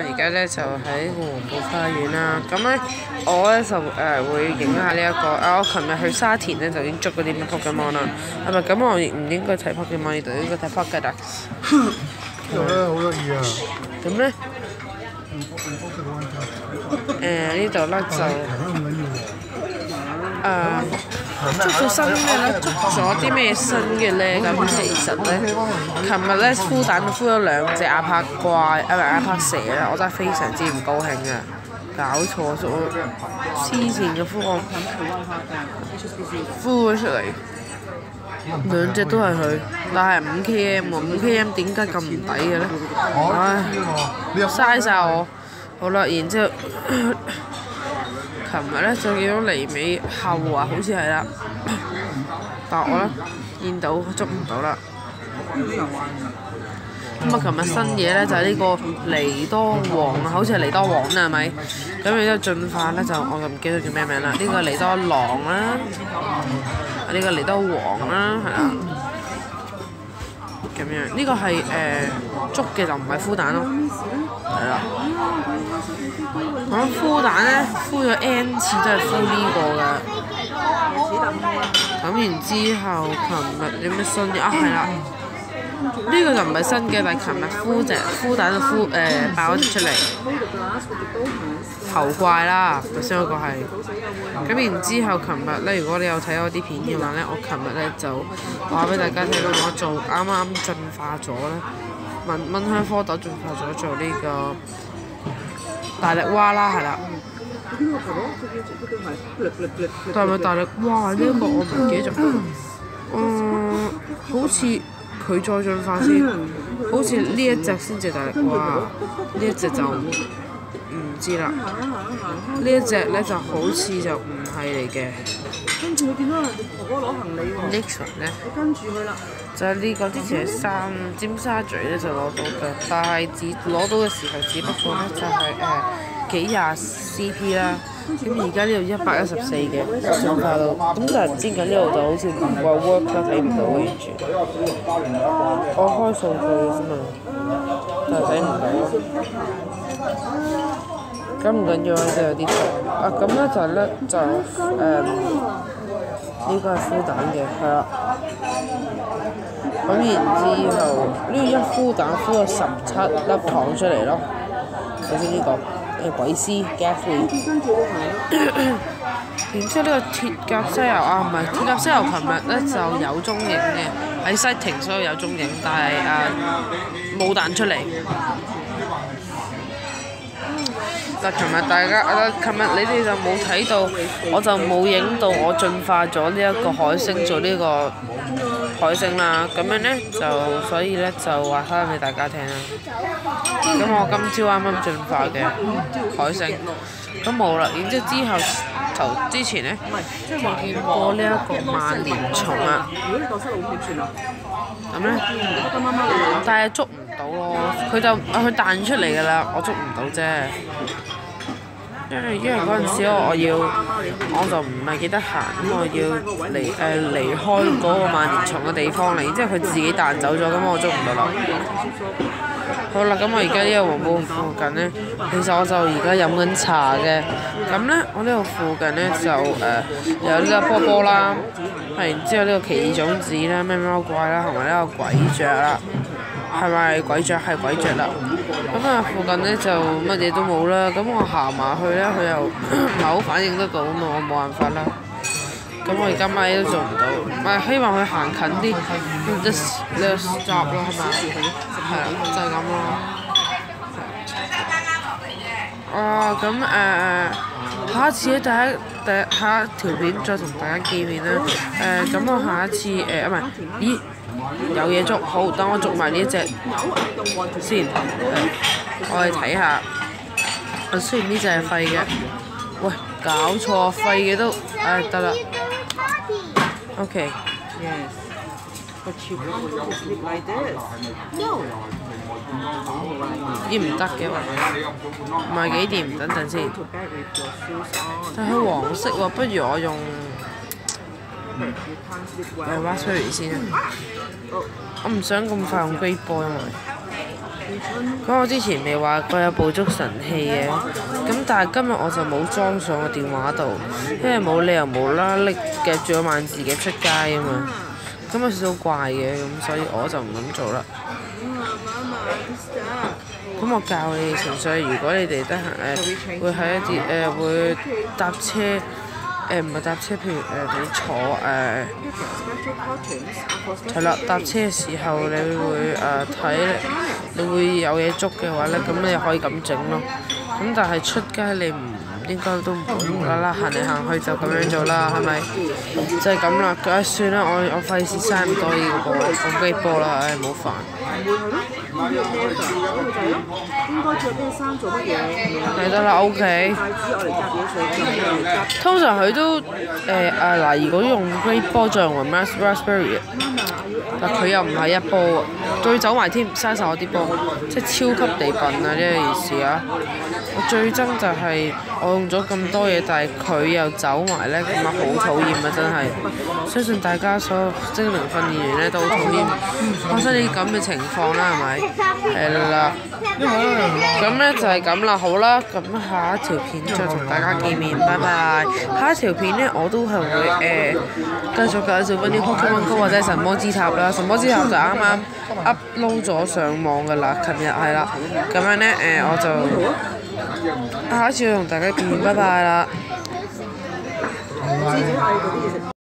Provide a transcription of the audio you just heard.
而家咧就喺黃埔花園啦。咁咧我咧就會影下呢一個我琴日去沙田咧就已經捉嗰啲咩 Pokemon 啦。係咪咁？我唔應該睇 Pokemon 呢度，應該睇 Pokédex。 呢度咧好得意啊！ 咁咧呢度咧就捉咗新嘅咧，捉咗啲咩新嘅咧？咁其實咧，琴日咧孵蛋都孵咗2隻阿柏怪，唔係阿柏蛇啦，我真係非常之唔高興啊！搞錯咗，黐線嘅孵咗出嚟，2隻都係佢，但係5km 喎，5km 點解咁唔抵嘅咧？唉，嘥晒我。好啦，然之後。琴日咧就見到離尾後啊，好似係啦，但我咧見到捉唔到啦。咁啊，琴日新嘢咧就係呢個尼多王啊，好似係尼多王啦，係咪？咁然之後進化咧就我就唔記得叫咩名啦。呢個尼多狼啦，呢個尼多王啦，係啦。咁樣呢個係捉嘅就唔係孵蛋咯，係啦。我諗孵蛋咧，孵咗 N 次都係孵呢個㗎。咁然之後，琴日有咩新嘅啊？係啦，呢個就唔係新嘅，但係琴日孵蛋就爆咗隻出嚟，頭怪啦，頭先嗰個係。咁然之後，琴日咧，如果你有睇我啲片嘅話咧，我琴日咧就話俾大家聽到我做啱啱進化咗咧，蚊香蝌蚪進化咗做呢個大力蛙啦，係啦。但係咪大力蛙呢個我唔記得咗。好似佢再進化先，好似呢一隻先至大力蛙，呢一隻就唔知啦。呢一隻咧就好似就唔係嚟嘅。跟住佢見到哥哥攞行李喎。Nixon 咧，跟住佢啦。就係呢個之前喺尖沙咀咧就攞到嘅，但係攞到嘅時候只不過咧就係幾廿 CP 啦。咁而家呢度114嘅進化到，咁但係唔知點解呢度就好似唔話 work 啦，睇唔到完全。我開數據啫嘛，但係睇唔到。咁唔緊要啊，即係有啲錯。啊，咁咧就咧就呢個係孵蛋嘅，係啦。咁然之後，呢個一孵蛋孵咗17粒糖出嚟咯。首先呢個鬼絲 Gaffrey， 然之後呢個鐵甲西遊啊，唔係鐵甲西遊，琴日咧就有蹤影嘅，喺西亭所有有蹤影，但係冇彈出嚟。但琴日琴日你哋就冇睇到，我就冇影到我進化咗呢一個海星做呢個海星啦。咁樣咧就所以咧就話翻俾大家聽啦。咁我今朝啱啱進化嘅海星都冇啦。然之後之前咧就見過呢一個萬年蟲啊。咁咧，但係捉唔到咯，佢彈出嚟㗎啦，我捉唔到啫。因為嗰陣時我就唔係幾得閒，咁我要離開嗰個萬年蟲嘅地方嚟，然之後佢自己彈走咗，咁我捉唔到啦。好啦，咁我而家呢個黃埔附近咧，其實我就而家飲緊茶嘅。咁咧，我呢度附近咧就有呢個波波啦，然之後呢個奇異種子啦、咩貓怪啦，同埋呢個鬼雀啦。係咪鬼雀？係鬼雀啦。咁啊，附近咧就乜嘢都冇啦。咁我行埋去咧，佢又唔係好反應得到啊嘛，我冇辦法啦。咁我而家乜嘢都做唔到，希望佢行近啲，呢個 stop 咯，係咪？係啦，就係咁咯。咁下一次咧，下一條片再同大家見面啦。咁我下一次唔係，咦？有嘢捉，好，等我捉埋呢一隻先。我哋睇下。雖然呢隻係廢嘅，喂，搞錯，廢嘅都，得啦。OK。咦，唔得嘅，唔係幾掂，等陣先。但係佢黃色喎，不如我用raspberry 先啊。我唔想咁快用 great ball，因為咁我之前未話過有捕捉神器嘅，咁但係今日我就冇裝上個電話度，因為冇理由無啦啦拎夾住個萬字夾出街啊嘛，咁有少少怪嘅，咁所以我就唔咁做啦。咁我教你哋情緒，如果你哋得閒會喺一啲會搭車唔係搭車，譬如你坐係啦，搭車嘅時候你會睇你會有嘢捉嘅話咧，咁你可以咁整咯。咁但係出街你唔應該都唔會無啦啦行嚟行去就咁樣做啦，係咪？就係咁啦，算啦，我費事嘥咁多呢個機波啦，唉，冇煩。 應該着咩衫做乜嘢？ 係得啦 ，OK。通常佢都嗱，如果用 Great Ball 再用 Raspberry 但佢又唔係一波喎，仲要走埋添，嘥晒我啲波，即係超級地笨啊！呢個意思啊！我最憎就係我用咗咁多嘢，但係佢又走埋咧，咁啊好討厭啊！真係，相信大家所有精靈訓練員咧都好討厭發生呢啲咁嘅情況啦，係咪？係啦。咁咧就係咁啦，好啦，咁下一條片再同大家見面，拜拜。下一條片咧我都係會繼續介紹翻啲 Pokemon Go 或者神魔之塔啦，神魔之塔就啱啱 upload 咗上網㗎啦，琴日係啦，咁樣咧我就下一次同大家見面，拜拜啦。